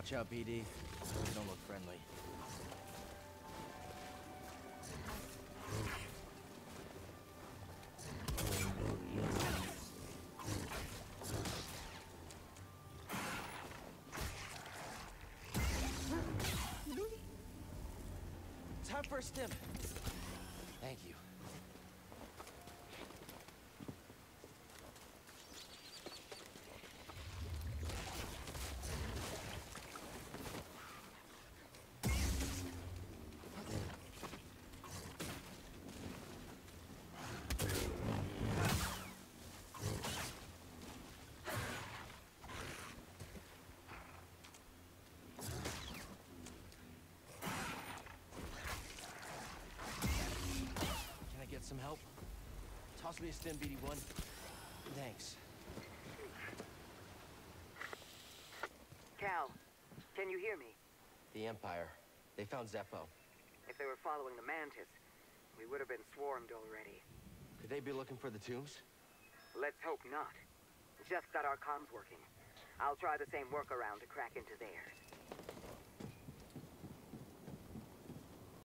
Watch out, BD. They don't look friendly. Time for a stim. Thank you. Some help? Toss me a stim, BD1. Thanks. Cal, can you hear me? The Empire. They found Zeppo. If they were following the Mantis, we would have been swarmed already. Could they be looking for the tombs? Let's hope not. Just got our comms working. I'll try the same workaround to crack into theirs.